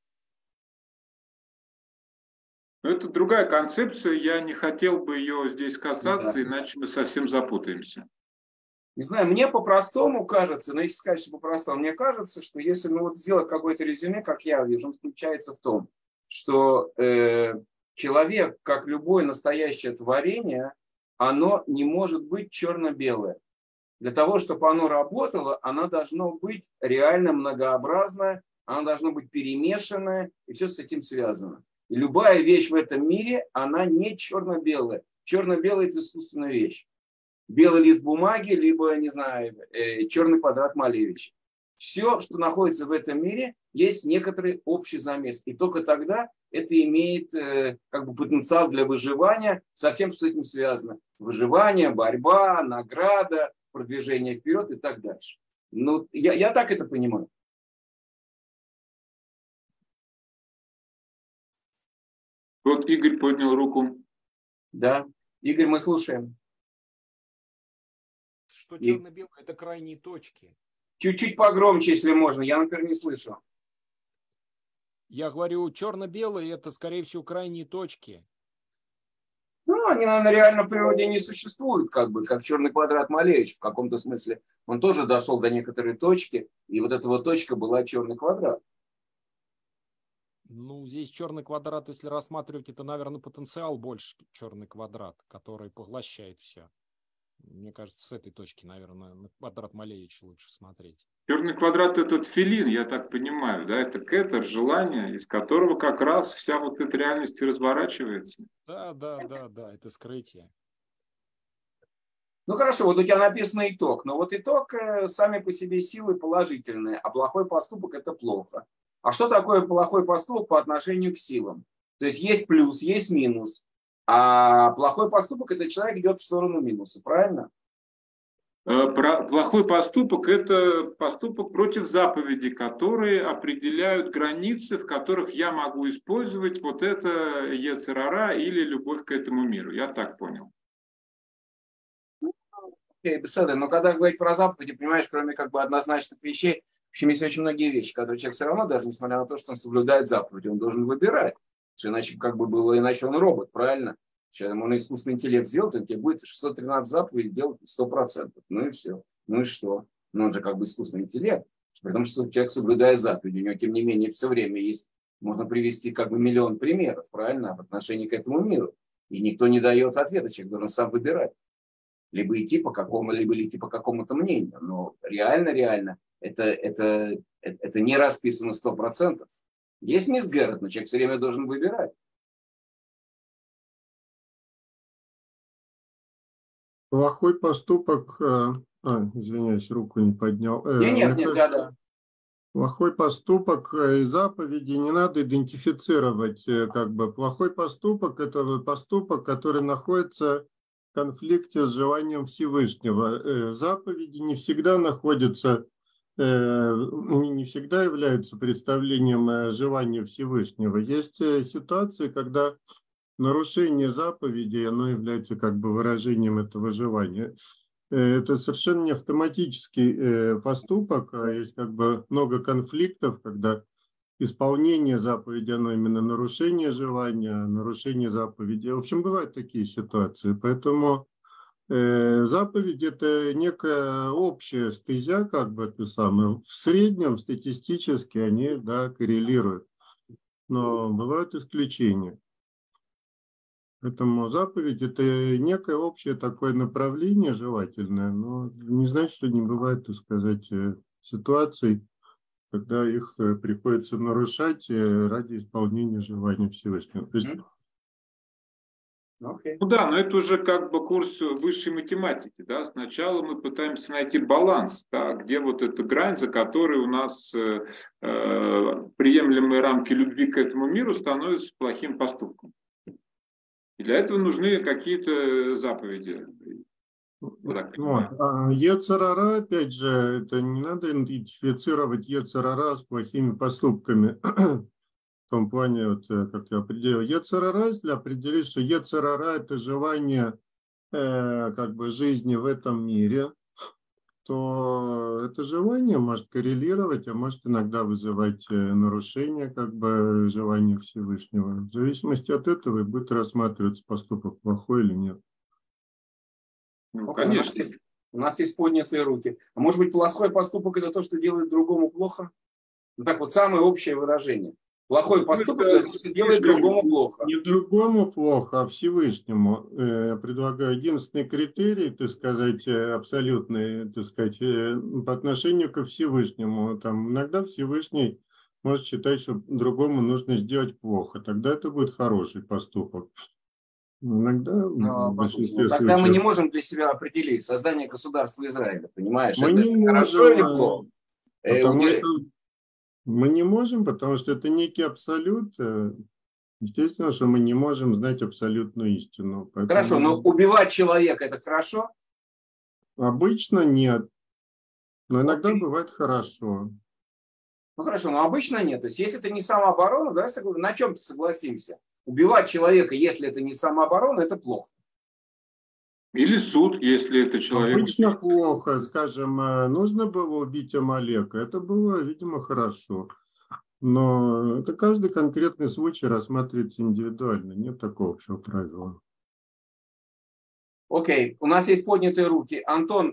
Это другая концепция, я не хотел бы ее здесь касаться, Да. иначе мы совсем запутаемся. Не знаю, мне по-простому кажется, но если сказать, что по-простому, мне кажется, что если сделать какое-то резюме, как я вижу, он заключается в том, что человек, как любое настоящее творение, оно не может быть черно-белое. Для того, чтобы оно работало, оно должно быть реально многообразное, оно должно быть перемешанное, и все с этим связано. И любая вещь в этом мире, она не черно-белая. Черно-белая – это искусственная вещь. Белый лист бумаги, либо, не знаю, черный квадрат Малевича. Все, что находится в этом мире, есть некоторый общий замес. И только тогда это имеет как бы потенциал для выживания со всем, что с этим связано. Выживание, борьба, награда, продвижение вперед и так дальше. Ну, я так это понимаю. Вот Игорь поднял руку. Да. Игорь, мы слушаем. Что черно-белое – это крайние точки. Чуть-чуть погромче, если можно. Я, например, не слышу. Я говорю, черно-белые – это, скорее всего, крайние точки. Ну, они, наверное, реально в природе не существуют, как бы, как черный квадрат Малевича в каком-то смысле. Он тоже дошел до некоторой точки, и вот эта вот точка была черный квадрат. Ну, здесь черный квадрат, если рассматривать, это, наверное, потенциал больше черный квадрат, который поглощает все. Мне кажется, с этой точки, наверное, на квадрат Малевича лучше смотреть. Черный квадрат – это тфилин, я так понимаю, да, это кетер, желание, из которого как раз вся вот эта реальность и разворачивается. Да, это скрытие. Ну хорошо, вот у тебя написано итог, но вот итог сами по себе силы положительные, а плохой поступок – это плохо. А что такое плохой поступок по отношению к силам? То есть плюс, есть минус. А плохой поступок – это человек идет в сторону минуса, правильно? Плохой поступок – это поступок против заповедей, которые определяют границы, в которых я могу использовать вот это йецер ара или любовь к этому миру. Я так понял. Но когда говорить про заповеди, понимаешь, кроме как бы однозначных вещей, в общем, есть очень многие вещи, которые человек все равно, даже несмотря на то, что он соблюдает заповеди, он должен выбирать. Иначе как бы было, иначе он робот, правильно? Сейчас он искусственный интеллект сделает, он тебе будет 613 заповедей делать 100%. Ну и все. Ну и что? Ну он же как бы искусственный интеллект. Потому что человек соблюдает заповеди. У него, тем не менее, все время есть, можно привести как бы миллион примеров, правильно, в отношении к этому миру. И никто не дает ответа, человек должен сам выбирать. Либо идти по какому-то мнению. Но реально, это не расписано 100%. Есть мисс Гэррет, но человек все время должен выбирать. Плохой поступок, извиняюсь, руку не поднял. Нет, да. Плохой поступок и заповеди не надо идентифицировать. Как бы плохой поступок – это поступок, который находится в конфликте с желанием Всевышнего. Заповеди не всегда находятся, не всегда являются представлением желания Всевышнего. Есть ситуации, когда нарушение заповедей, оно является как бы выражением этого желания. Это совершенно не автоматический поступок, а есть как бы много конфликтов, когда исполнение заповеди, оно именно нарушение желания, нарушение заповеди. В общем, бывают такие ситуации. Поэтому заповедь – это некая общая стезя, как бы это самое. В среднем статистически они, да, коррелируют. Но бывают исключения. Поэтому заповедь – это некое общее такое направление желательное, но не значит, что не бывает, так сказать, ситуаций, когда их приходится нарушать ради исполнения желания Всевышнего. То есть... Ну да, но это уже как бы курс высшей математики. Да? Сначала мы пытаемся найти баланс, да, где вот эта грань, за которой у нас приемлемые рамки любви к этому миру становятся плохим поступком. И для этого нужны какие-то заповеди. Йецер ара, опять же, это не надо идентифицировать йецер ара с плохими поступками. В том плане, вот, как я определил, йецер ара, если определить, что йецер ара – это желание как бы жизни в этом мире, то это желание может коррелировать, а может иногда вызывать нарушение как бы желания Всевышнего. В зависимости от этого и будет рассматриваться поступок плохой или нет. Ну, конечно. У нас есть поднятые руки. А может быть, плохой поступок – это то, что делает другому плохо? Ну, так вот, самое общее выражение. Плохой поступок – это то, что делает другому плохо. Не другому плохо, а Всевышнему. Я предлагаю единственный критерий, так сказать, абсолютный, так сказать, по отношению ко Всевышнему. Там иногда Всевышний может считать, что другому нужно сделать плохо. Тогда это будет хороший поступок. Иногда, тогда мы не можем для себя определить создание государства Израиля, понимаешь? Мы это не хорошо можем, или плохо? Потому что мы не можем, потому что это некий абсолют. Естественно, что мы не можем знать абсолютную истину. Поэтому... Хорошо, но убивать человека – это хорошо? Обычно нет. Но иногда бывает хорошо. Ну хорошо, но обычно нет. То есть если это не самооборона, давай на чем-то согласимся. Убивать человека, если это не самооборона, это плохо. Или суд, если это человек... Обычно плохо. Скажем, нужно было убить Амалека. Это было, видимо, хорошо. Но это каждый конкретный случай рассматривается индивидуально. Нет такого общего правила. Окей, у нас есть поднятые руки. Антон...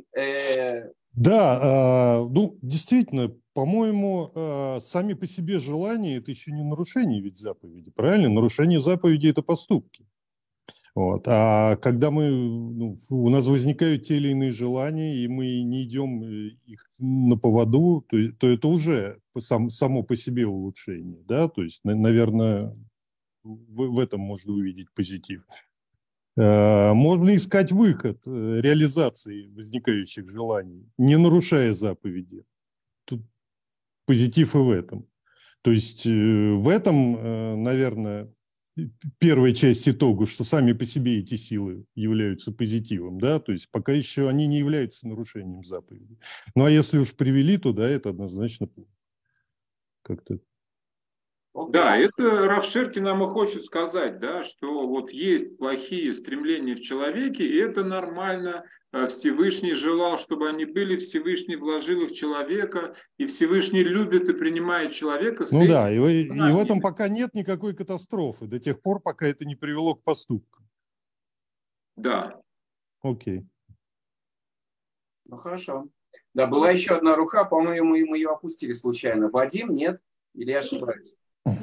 Да, ну, действительно, по-моему, сами по себе желания – это еще не нарушение ведь заповеди, правильно? Нарушение заповеди – это поступки. Вот. А когда у нас возникают те или иные желания, и мы не идем их на поводу, то это уже само по себе улучшение. Да? То есть, наверное, в этом можно увидеть позитив. Можно искать выход реализации возникающих желаний, не нарушая заповеди. Тут позитив и в этом. То есть в этом, наверное, первая часть итога, что сами по себе эти силы являются позитивом, да, то есть пока еще они не являются нарушением заповеди. Ну а если уж привели, то да, это однозначно плохо. Как-то. Да, это Рав Шерки нам и хочет сказать, да, что вот есть плохие стремления в человеке, и это нормально. Всевышний желал, чтобы они были, Всевышний вложил их в человека, и Всевышний любит и принимает человека. Ну да, и в этом пока нет никакой катастрофы, до тех пор, пока это не привело к поступкам. Да. Окей. Ну хорошо. Да, была еще одна рука, по-моему, мы ее опустили случайно. Вадим, нет? Или я ошибаюсь?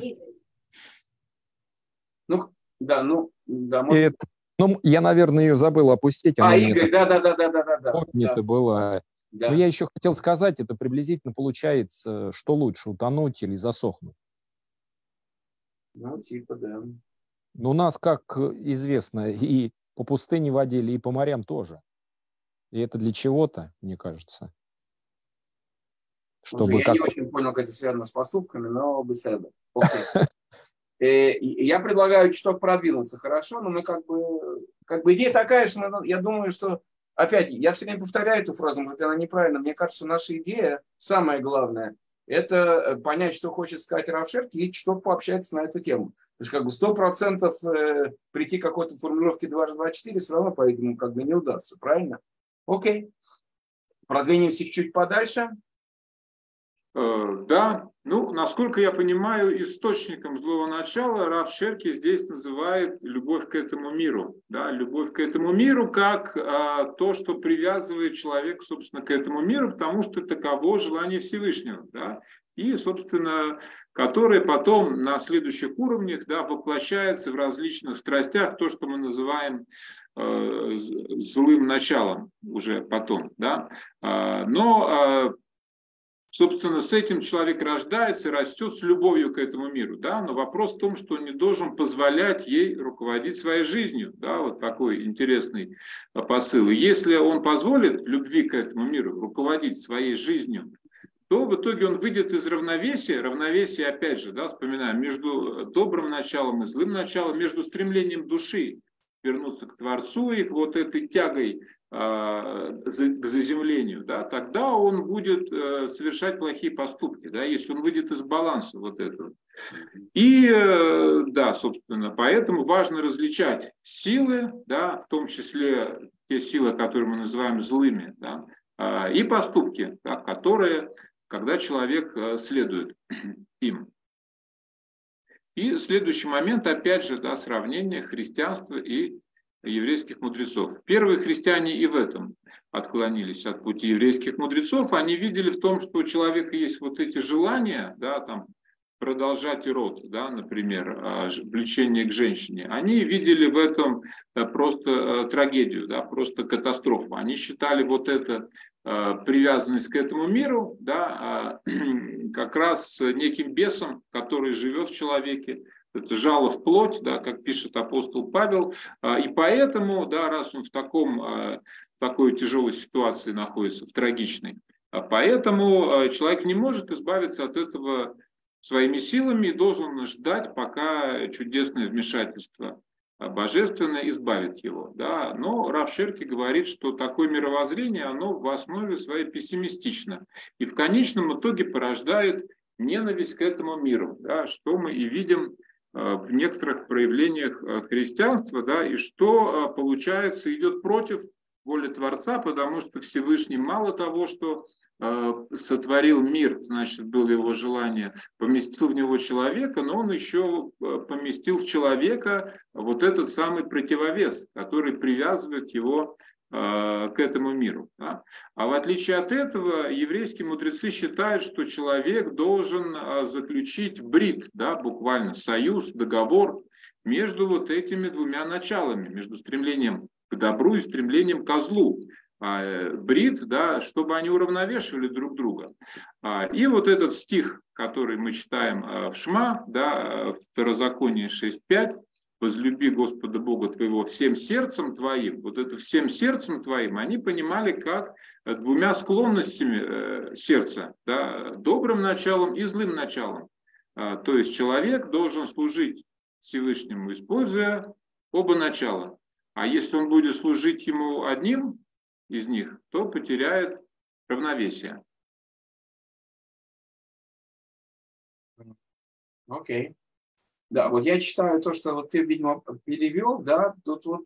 Ну, да, может... Ну, я, наверное, ее забыл опустить. Игорь, да. Это было. Да. Но я еще хотел сказать, это приблизительно получается, что лучше, утонуть или засохнуть? Ну, типа, да. Но у нас, как известно, и по пустыне водили, и по морям тоже. И это для чего-то, мне кажется. Чтобы я не очень понял, как это связано с поступками, но беседа. Окей. Я предлагаю чуть-чуть продвинуться, хорошо, но мы как бы идея такая, что я думаю, что, опять, я все время повторяю эту фразу, может, она неправильна, мне кажется, что наша идея, самое главное, это понять, что хочет сказать Рав Шерки, и чуть пообщаться на эту тему. То есть, как бы 100% прийти к какой-то формулировке 2G24 все равно, по-видимому, как бы не удастся, правильно? Окей. Продвинемся чуть подальше. Да, ну, насколько я понимаю, источником злого начала Рав Шерки здесь называет любовь к этому миру. Да, любовь к этому миру как то, что привязывает человека, собственно, к этому миру, потому что таково желание Всевышнего. Да, и, собственно, которое потом на следующих уровнях, да, воплощается в различных страстях, то, что мы называем злым началом уже потом. Да. Но собственно, с этим человек рождается и растет с любовью к этому миру. Да? Но вопрос в том, что он не должен позволять ей руководить своей жизнью. Да? Вот такой интересный посыл. И если он позволит любви к этому миру руководить своей жизнью, то в итоге он выйдет из равновесия. Равновесие, опять же, да, вспоминаем, между добрым началом и злым началом, между стремлением души вернуться к Творцу и вот этой тягой к заземлению, да, тогда он будет совершать плохие поступки, да, если он выйдет из баланса вот этого. И да, собственно, поэтому важно различать силы, да, в том числе те силы, которые мы называем злыми, да, и поступки, да, которые, когда человек следует им. И следующий момент, опять же, да, сравнение христианства и еврейских мудрецов. Первые христиане и в этом отклонились от пути еврейских мудрецов. Они видели в том, что у человека есть вот эти желания, да, там, продолжать род, да, например, влечение к женщине. Они видели в этом просто трагедию, да, просто катастрофу. Они считали вот это привязанность к этому миру, да, как раз неким бесом, который живет в человеке. Это жало в плоть, да, как пишет апостол Павел. И поэтому, да, раз он в такой тяжелой ситуации находится, в трагичной, Поэтому человек не может избавиться от этого своими силами и должен ждать, пока чудесное вмешательство божественное избавит его. Да? Но Рав Шерки говорит, что такое мировоззрение, оно в основе своей пессимистично. И в конечном итоге порождает ненависть к этому миру, да? Что мы и видим в некоторых проявлениях христианства, да? И что, получается, идет против воли Творца, потому что Всевышний мало того, что сотворил мир, значит, было его желание, поместил в него человека, но он еще поместил в человека вот этот самый противовес, который привязывает его к этому миру. Да? А в отличие от этого, еврейские мудрецы считают, что человек должен заключить брит, да, буквально союз, договор между вот этими двумя началами, между стремлением к добру и стремлением ко злу. Брит, да, чтобы они уравновешивали друг друга. И вот этот стих, который мы читаем в Шма, да, в Второзаконии 6.5, «Возлюби Господа Бога твоего всем сердцем твоим», вот это «всем сердцем твоим» они понимали как двумя склонностями сердца, да, добрым началом и злым началом. То есть человек должен служить Всевышнему, используя оба начала. А если он будет служить ему одним из них, то потеряет равновесие. Окей. Да, вот я читаю то, что вот ты, видимо, перевел, да, тут вот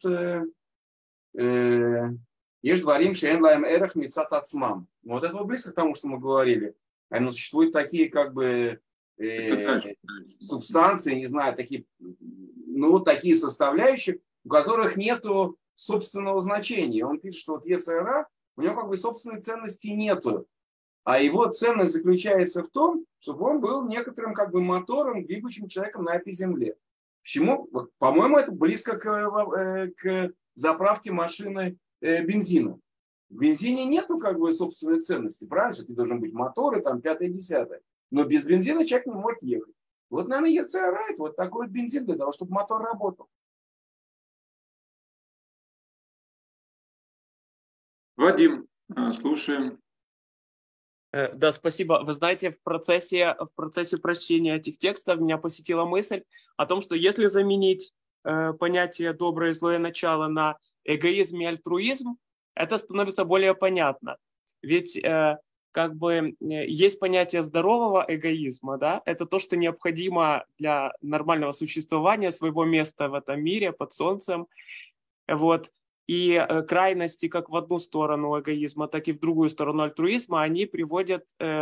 «Еш дворим шеэн лаэм эрах мицат ацмам». Вот это вот близко к тому, что мы говорили. Но существуют такие как бы субстанции, не знаю, такие, ну, такие составляющие, у которых нету собственного значения. Он пишет, что вот Йецер ара, у него как бы собственной ценности нету. А его ценность заключается в том, чтобы он был некоторым как бы мотором, двигающим человеком на этой земле. Почему? Вот, по-моему, это близко к заправке машины бензина. В бензине нету как бы собственной ценности. Правильно, что ты должен быть мотор и там 5-10. Но без бензина человек не может ехать. Вот, наверное, Йецер ара – это вот такой вот бензин для того, чтобы мотор работал. Вадим, слушаем. Да, спасибо. Вы знаете, в процессе прочтения этих текстов меня посетила мысль о том, что если заменить понятие «доброе и злое начало» на эгоизм и альтруизм, это становится более понятно. Ведь как бы есть понятие здорового эгоизма, да? Это то, что необходимо для нормального существования, своего места в этом мире, под солнцем. Вот. И крайности как в одну сторону эгоизма, так и в другую сторону альтруизма, они приводят,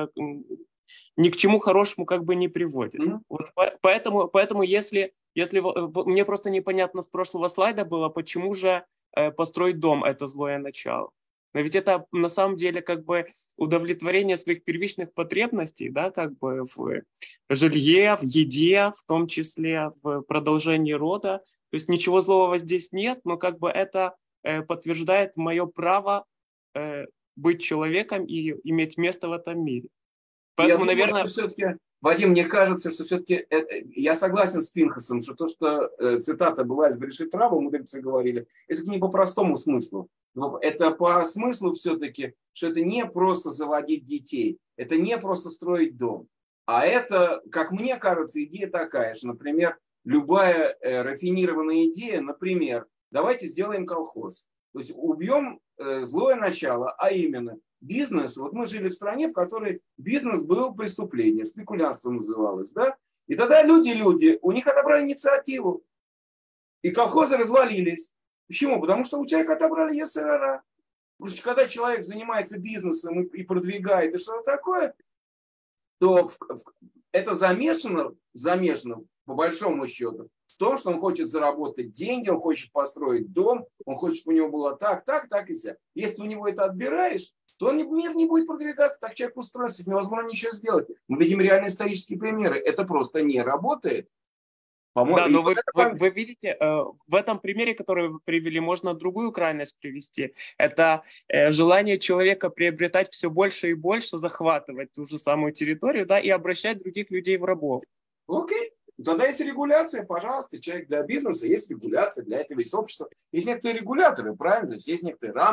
ни к чему хорошему как бы не приводят. Вот поэтому если мне просто непонятно с прошлого слайда было, почему же построить дом – это злое начало. Но ведь это на самом деле как бы удовлетворение своих первичных потребностей, да, как бы в жилье, в еде, в том числе в продолжении рода. То есть ничего злого здесь нет, но как бы это подтверждает мое право быть человеком и иметь место в этом мире. Поэтому, наверное... Все-таки, Вадим, мне кажется, что все-таки я согласен с Пинхасом, что то, что цитата была из Берешит Раба, мудрецы говорили, это не по простому смыслу. Это по смыслу все-таки, что это не просто заводить детей, это не просто строить дом, а это, как мне кажется, идея такая, что, например, любая рафинированная идея, например, давайте сделаем колхоз. То есть убьем злое начало, а именно бизнес. Вот мы жили в стране, в которой бизнес был преступление, спекулянство называлось. Да? И тогда люди, у них отобрали инициативу. И колхозы развалились. Почему? Потому что у человека отобрали Йецер ара. Потому что когда человек занимается бизнесом и продвигает и что-то такое, то это замешано по большому счету в том, что он хочет заработать деньги, он хочет построить дом, он хочет, чтобы у него было так и сяк. Если у него это отбираешь, то мир не будет продвигаться, так человек устроится, невозможно ничего сделать. Мы видим реальные исторические примеры. Это просто не работает. Да, но вы видите, в этом примере, который вы привели, можно другую крайность привести. Это желание человека приобретать все больше и больше, захватывать ту же самую территорию, да, и обращать других людей в рабов. Окей. Тогда есть регуляция, пожалуйста, человек для бизнеса, есть регуляция, для этого есть общество. Есть некоторые регуляторы, правильно? То есть есть некоторые рамки.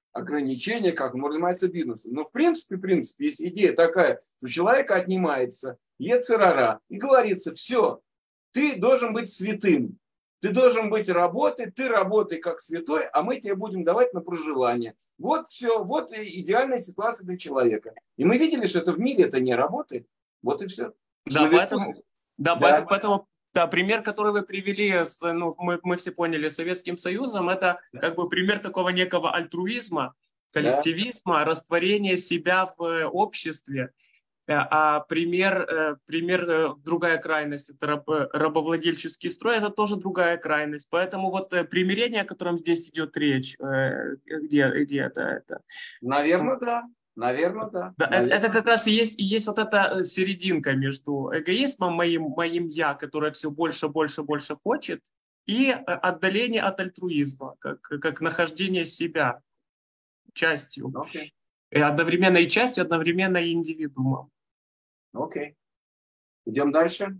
ограничения, как он может заниматься бизнесом. Но в принципе, есть идея такая, что у человека отнимается йецер ара и говорится: все, ты должен быть святым, ты должен быть работой, ты работай как святой, а мы тебе будем давать на проживание. Вот все, вот идеальная ситуация для человека. И мы видели, что это в мире это не работает. Вот и все. Поэтому пример, который вы привели, мы все поняли, с Советским Союзом, это как бы пример такого некого альтруизма, коллективизма, растворения себя в обществе. А пример, другая крайность, это рабовладельческий строй, это тоже другая крайность. Поэтому вот примирение, о котором здесь идет речь, где это? Наверное, да. Наверное. Это как раз и есть вот эта серединка между эгоизмом моим я, которое все больше хочет, и отдаление от альтруизма, как нахождение себя частью. Okay. И одновременно и частью, одновременно и индивидуумом. Окей. Идем дальше.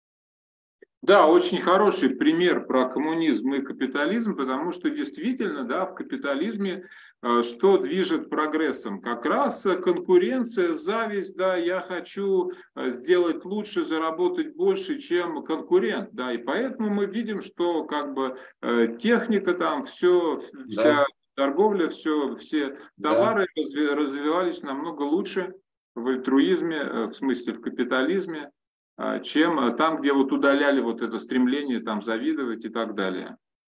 Да, очень хороший пример про коммунизм и капитализм, потому что действительно, да, в капитализме что движет прогрессом? Как раз конкуренция, зависть, да, я хочу сделать лучше, заработать больше, чем конкурент, да, и поэтому мы видим, что как бы техника там, вся торговля, все товары развивались намного лучше в альтруизме, в смысле в капитализме, чем там, где вот удаляли вот это стремление там завидовать и так далее.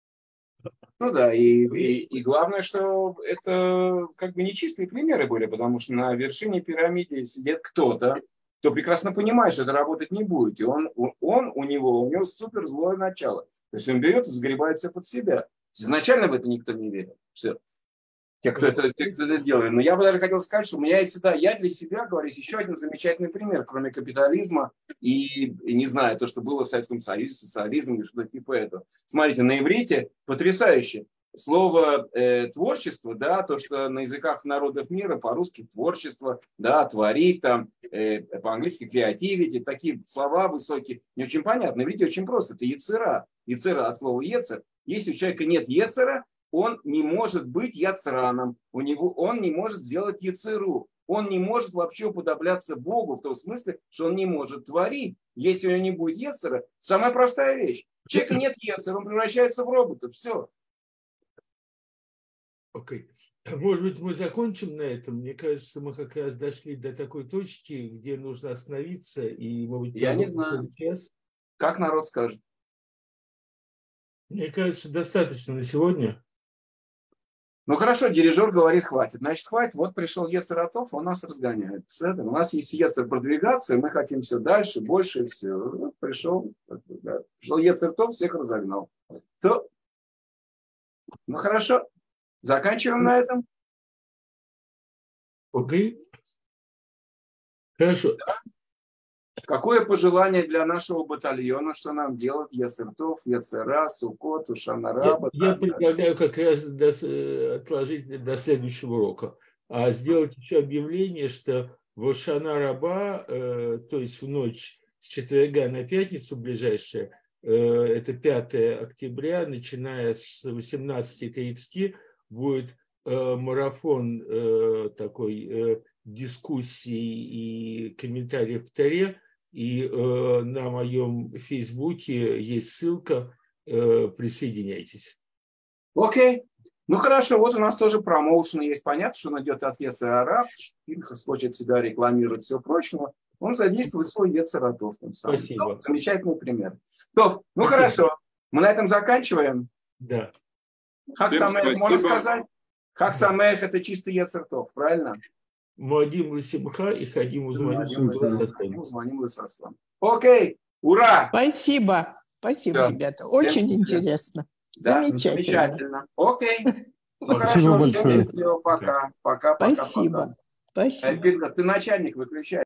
Ну да, и главное, что это как бы нечистые примеры были, потому что на вершине пирамиды сидит кто-то, кто прекрасно понимает, что это работать не будет, и у него супер злое начало. То есть он берет и сгребает все под себя. Изначально в это никто не верил. Все. Те, кто это делали. Но я бы даже хотел сказать, что у меня есть я для себя говорю, еще один замечательный пример, кроме капитализма и не знаю, то, что было в Советском Союзе, социализм или что-то типа этого. Смотрите, на иврите потрясающе. Слово творчество, да, то, что на языках народов мира, по-русски творчество, да, творить, там, по-английски креативити, такие слова высокие, не очень понятно. На иврите очень просто, это яцера. Яцера от слова ецер. Если у человека нет ецера, он не может быть яцраном, он не может сделать яцеру, он не может вообще уподобляться Богу в том смысле, что он не может творить. Если у него не будет яцера, самая простая вещь. У человека нет яцера, он превращается в робота, все. Окей. Может быть, мы закончим на этом? Мне кажется, мы как раз дошли до такой точки, где нужно остановиться. И, может быть, я не знаю. Час. Как народ скажет? Мне кажется, достаточно на сегодня. Ну хорошо, дирижер говорит, хватит. Значит, хватит. Вот пришел Йецер Атов, он нас разгоняет. У нас есть Йецер продвигаться, мы хотим все дальше, больше, все. Вот пришел Йецер Атов, всех разогнал. Ну хорошо, заканчиваем на этом. Окей. Хорошо. Какое пожелание для нашего батальона, что нам делать? Йецер-Тов, Йецер-Ра, Суккот, Шана-Ра. Я предлагаю как раз отложить до следующего урока. А сделать еще объявление, что в Шана-Раба, то есть в ночь с четверга на пятницу ближайшая, это 5 октября, начиная с 18:30, будет марафон такой дискуссий и комментариев в Торе. И на моем фейсбуке есть ссылка, присоединяйтесь. Окей. Ну хорошо, вот у нас тоже промоушен есть. Понятно, что он идет от Йецер Ара, Пинхас хочет себя рекламировать, все прочего. Он задействует свой Йецер Атов. Спасибо. Замечательный пример. Ну спасибо. Хорошо, мы на этом заканчиваем. Да. Хаг Самех, можно сказать? Хаг Самех — это чистый Йецер Тов, правильно? Муадим лесимха и ходим узваним лесаслам. Окей, ура! Спасибо, ребята, очень интересно. Да, замечательно. Окей. Спасибо большое. Пока. Спасибо. Ты начальник, выключай.